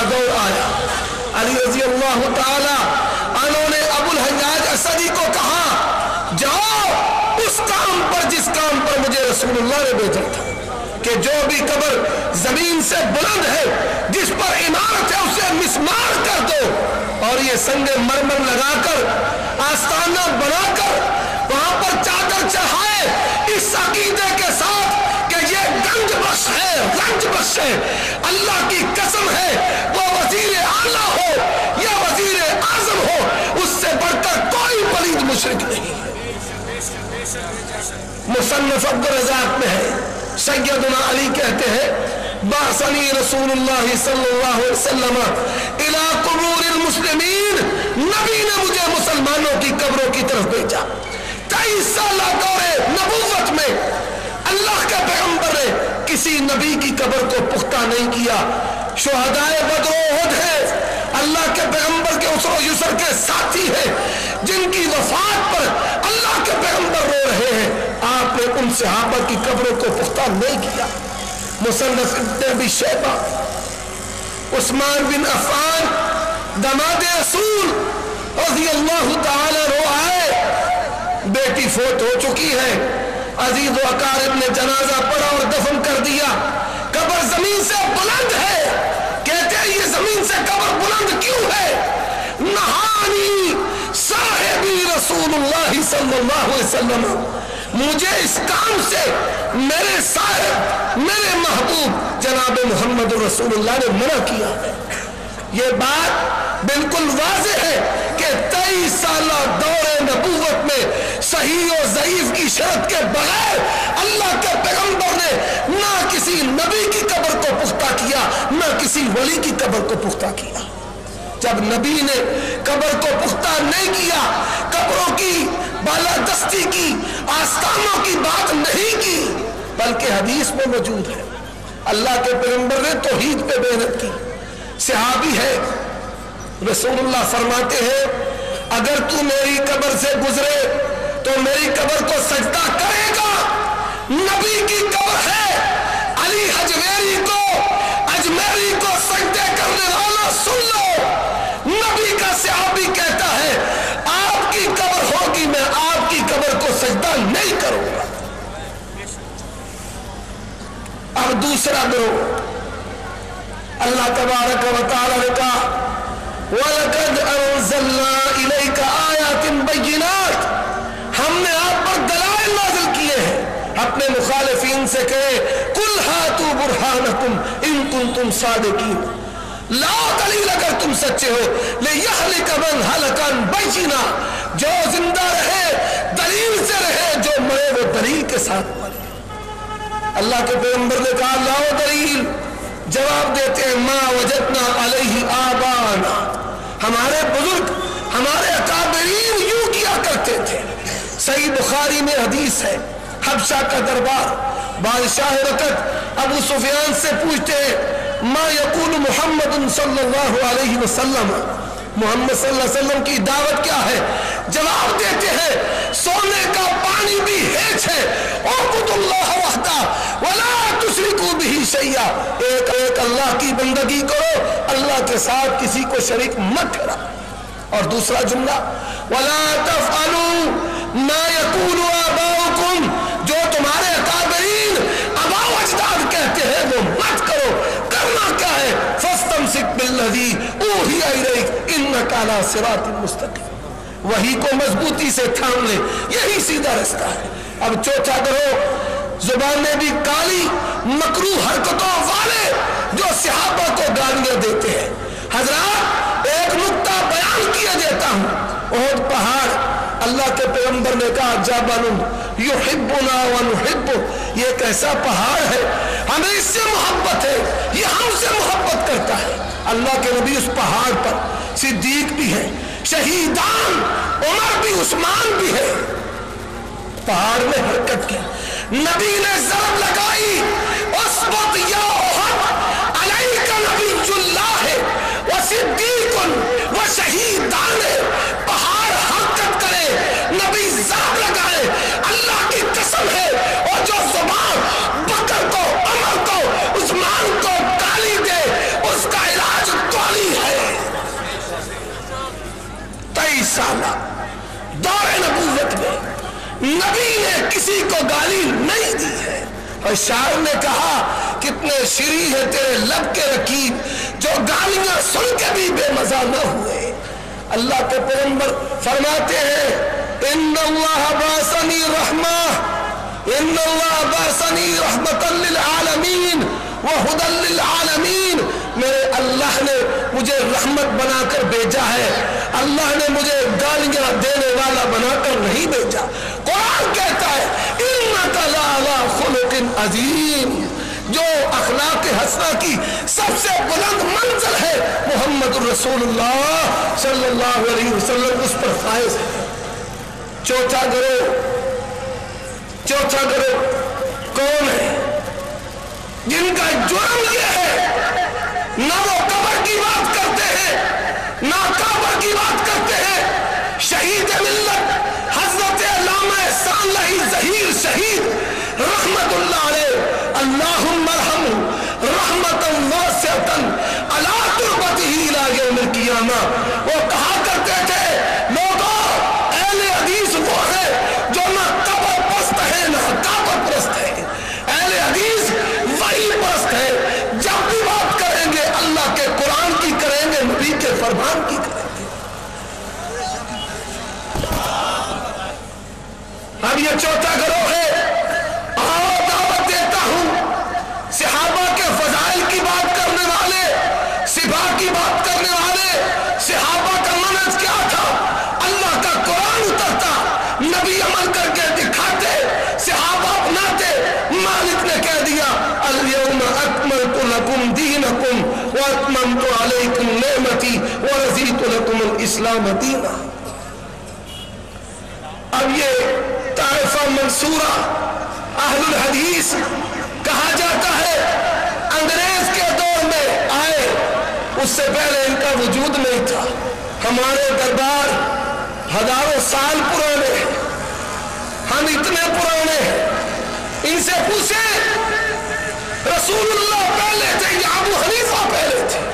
दौड़ आया। अली रजी अल्लाह ताला अन्हु ने अबुल हज्जाज असदी को कहा, जाओ उस काम पर जिस काम पर मुझे रसूलुल्लाह ने भेजा था, कि जो भी कब्र जमीन से बुलंद है, जिस पर इमारत है, उसे मिसमार कर दो और ये संगे मरमर लगाकर आस्ताना बनाकर वहां पर चादर चढ़ाए इस अकीदे के साथ कि ये गंजबख्श है, रंजबख्श है। अल्लाह की कसम है, वो वजीर आला हो या वजीर आजम हो, उससे बढ़कर कोई पलीद मुशरिक नहीं है। मुसन्नफ अब्दुल रज़ाक में है, सैयदना अली कहते हैं, बासनी रसूलुल्लाह सल्लल्लाहु अलैहि वसल्लम इला कुबूरिल मुस्लिमीन, नबी ने मुझे मुसलमानों की कब्रों की तरफ भेजा। 23 साल दौरे नबुव्वत में अल्लाह के पैगंबर ने किसी नबी की कब्र को पुख्ता नहीं किया। शुहदाए बद्र उहद है, अल्लाह के पैगंबर के उसर युसर के साथी है, जिनकी वफात पर अल्लाह के पैगंबर रो रहे हैं। आपने उन सहाबा की कब्रों को पुख्ता नहीं किया। मुसन्नफ इब्न अबी शैबा, उस्मान बिन अफ़्फ़ान दमाद रसूल रज़ी अल्लाह ताला रो आए, बेटी फोत हो चुकी है, अजीज व अकारिब ने जनाजा पढ़ा और दफन कर दिया। कब्र जमीन से बुलंद है, कहते हैं ये जमीन से कब्र बुलंद क्यों है? नहानी साहिबी रसूलुल्लाह सल्लल्लाहु अलैहि वसल्लम, मुझे इस काम से मेरे साहिब, मेरे महबूब जनाब मोहम्मद रसूलुल्लाह ने मना किया है। ये बात बिल्कुल वाज़ेह है कि 23 साल दौरे नबूवत में सही और ज़ईफ की शर्त के बगैर अल्लाह के पैगंबर ने ना किसी नबी की कब्र को पुख्ता किया, ना किसी वली की कब्र को पुख्ता किया। जब नबी ने कब्र को पुख्ता नहीं किया, कब्रों की बालादस्ती की, आस्तानों की बात नहीं की, बल्कि हदीस में मौजूद है, अल्लाह के पैगंबर ने तौहीद पे मेहनत की। सहाबी है, रसूलुल्लाह फरमाते हैं, अगर तू मेरी कब्र से गुजरे तो मेरी कब्र को सजदा करेगा। नबी की कब्र है, अली हजवेरी को, अजमेरी को सजदे करने वाला सुन लो। नबी का सहाबी कहता है, आपकी कब्र होगी, मैं आपकी कब्र को सजदा नहीं करूंगा। अब दूसरा ग्रोह, अल्लाह तबारक व तआला ने कहा, वलक़द अंज़लना इलैका आयातिन बय्यिनात, हमने आप पर दलाइल नाज़िल किए हैं। अपने मुखालिफीन से कहे, कुल हातू बुरहानकुम इन कुंतुम सादिकीन, लाओ दलील अगर तुम सच्चे हो। लियहलिक मन हलका अन बय्यिना, जो जिंदा रहे दलील से रहे, जो मरे वो दलील के साथ मरे। अल्लाह के पैगंबर ने कहा, लाओ दलील। जवाब देते हैं, मा वजदना अलैहि आबाना, हमारे बुजुर्ग, हमारे अकाबरीन यूं किया करते थे। सही बुखारी में हदीस है, हबशा का दरबार, बादशाह वक़्त अबू सुफियान से पूछते हैं, मा यकूल मुहम्मद सल्लल्लाहु अलैहि वसल्लम, मोहम्मद सल्लल्लाहु अलैहि वसल्लम की दावत क्या है? जवाब देते हैं, सोने का पानी भी हेच है, उबुदुल्लाह वहदा वला तुशरिकू बिही शैया, एक एक अल्लाह की बंदगी करो, अल्लाह के साथ किसी को शरीक मत ठहराओ। और दूसरा जुमला, वला तफअलू मा यकूलु आबाउकुम, जो तुम्हारे अकाबरीन आबा अजदाद कहते हैं वो मत करो। करना क्या है? फस्तमसिक बिल्लज़ी ऊहिया इलैक इन्नका अला सिरातिन मुस्तक़ीम, वही को मजबूती से थाम ले, यही सीधा रास्ता है। अब चौथा करो, जुबानें भी काली मकरूह हरकतों वाले जो सहाबा को गालियां देते हैं। हजरात, एक नुक्ता बयान किया देता हूं। ओहद पहाड़, अल्लाह के पैगंबर ने कहा, जबलुन युहिब्बुना व नुहिब्बु, ये एक ऐसा पहाड़ है, हमें इससे मोहब्बत है, ये हमसे मोहब्बत करता है। अल्लाह के नबी उस पहाड़ पर सिद्दीक भी है, शहीदान उमर भी, उस्मान भी है। पहाड़ में हरकत की, नबी ने ज़रब लगाई, उस वक्त या उहद अलैका नबियुल्लाह व सिद्दीकुन व शहीदान, पहाड़ हरकत करे, नबी ज़रब लगाए, अल्लाह की कसम है। और जो ज़ुबान बकर को, उमर को, उस्मान को गाली दे, उसका इलाज نبی نے کسی کو گالی نہیں دی ہے. اور شاعر نے کہا کتنے شیریں ہے تیرے لب کے رکیب جو گالیاں سن کے بھی بے مزہ نہ ہوئے. اللہ کے پیغمبر فرماتے ہیں ان اللہ بعثنی رحمہ ان اللہ بعثنی رحمۃ للعالمین وہدی للعالمین. میرے اللہ نے مجھے رحمت بنا کر بھیجا ہے. اللہ نے مجھے گالیاں دینے والا بنا کر نہیں بھیجا. قرآن کہتا ہے انک لعلی خلق عظیم. جو اخلاق حسنہ کی سب سے بلند منزل ہے محمد الرسول اللہ صلی اللہ علیہ وسلم اس پر فائز ہے. چوتھا گروہ کون ہے؟ جن کا جرم یہ ہے نہ وہ قبر کی بات کرتے ہیں نہ کعبہ کی بات کرتے ہیں. شہید ملت حضرت علامہ احسان اللہ ظہیر شہید رحمت اللہ علیہ اللہم ارحمہ رحمتا واسعۃ علی تربتہ الی یوم القیامہ. وہ کہا کرتے تھے لوگوں اہل حدیث وہ ہے جو نہ قبر پرست ہے نہ کعبہ پرست ہے. اہل حدیث وہی پرست ہے جب بھی بات کریں گے اللہ کے قرآن کی کریں گے نبی کے فرمان کی کریں گے. اب یہ چوتھا گروہ ہے. آؤ دعوت دیتا ہوں صحابہ کے فضائل کی بات کرنے والے صفا کی بات کرنے والے. صحابہ کا منہج کیا تھا؟ اللہ کا قرآن اترتا نبی عمل کر کے دکھاتے صحابہ اپناتے. مالک نے کہہ دیا الیوم اکملت لکم دینکم واتممت علیکم نعمتی ورضیت لکم الاسلام دینا. اب یہ طائفہ منصورہ اہل الحدیث کہا جاتا ہے انگریز کے دور میں آئے. اس سے پہلے ان کا وجود نہیں تھا. ہمارے دربار ہزاروں سال پرانے ہیں. ہم اتنے پرانے ہیں. ان سے پوچھیں رسول اللہ پہلے تھے یا ابو حنیفہ پہلے تھے؟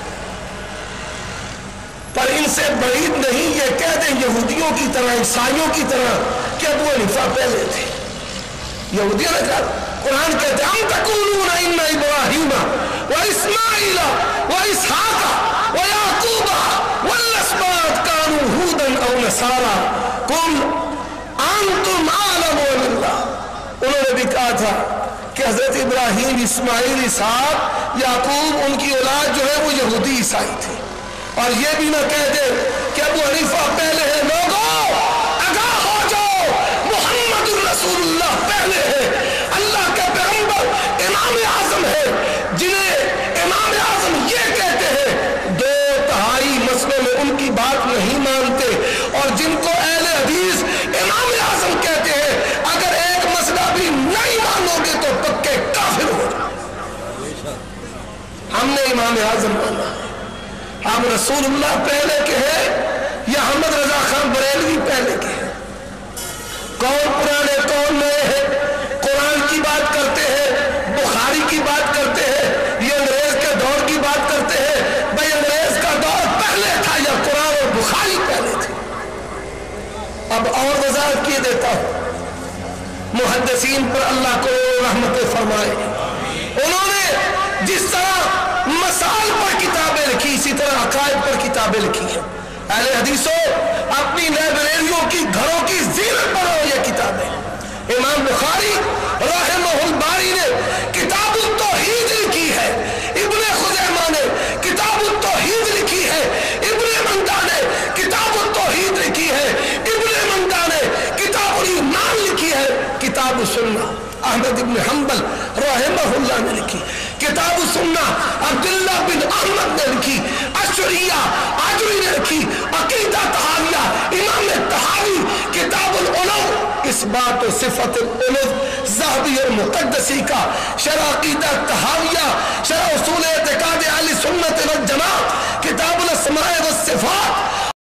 پر ان سے بعید نہیں یہ کہہ دیں یہودیوں کی طرح عیسائیوں کی طرح کہ ابو حنیفہ پہلے تھے. یہودیوں نے کہا قرآن کہتے ہیں ام تقولون ان ابراہیم واسماعیل واسحاق ویعقوب والاسباط كانوا هودا او نصارى قل انتم اعلم بالله. انہوں نے بھی کہا تھا کہ حضرت ابراہیم اسماعیل اسحاق یعقوب ان کی اولاد جو ہے وہ یہودی عیسائی تھے. اور یہ بھی نہ کہہ دے کہ ابو حنیفہ پہلے ہے. لوگوں آگاہ ہو جاؤ محمد الرسول اللہ پہلے ہے. اللہ کے پیغمبر امام اعظم ہے جنہیں امام اعظم یہ کہتے ہیں 2/3 مسئلے میں ان کی بات نہیں مانتے. اور جن کو اہل حدیث امام اعظم کہتے ہیں اگر ایک مسئلہ بھی نہیں مانو گے تو پکے کافر ہو جاؤ. ہم نے امام اعظم مانا ہے. ہم رسول اللہ پہلے کے ہیں یا احمد رضا خان بریلوی پہلے کے ہیں؟ کون پرانے کون نئے ہیں؟ قرآن کی بات کرتے ہیں بخاری کی بات کرتے ہیں یہ انگریز کے دور کی بات کرتے ہیں. بھائی انگریز کا دور پہلے تھا یا قرآن اور بخاری پہلے تھے؟ اب اور وضاحت کیے دیتا ہوں. محدثین پر اللہ کو رحمت فرمائے. انہوں نے جس طرح مسائل پر کتابیں لکھی اسی طرح عقائد پر کتابیں لکھی ہیں. اہل حدیثوں اپنی لائبریریوں کی گھروں کی زینت بناؤ یہ کتابیں. امام بخاری رحمہ الباری نے کتاب التوحید لکھی ہے. ابن خزیمہ نے کتاب التوحید لکھی ہے. ابن مندہ نے کتاب التوحید لکھی ہے. ابن مندہ نے کتاب الایمان لکھی ہے. کتاب السنہ احمد ابن حنبل رحمہ اللہ نے لکھی. کتاب السنہ عبداللہ بن احمد نے لکھی. اشریہ آجری نے لکھی. عقیدہ تحاویہ امام تحاوی. کتاب العلو اثبات و صفت العلو ذہبی المقدسی کا. شرح عقیدہ تحاویہ شرح اصول اعتقاد اہل سنت والجماعت. کتاب الاسماء والصفات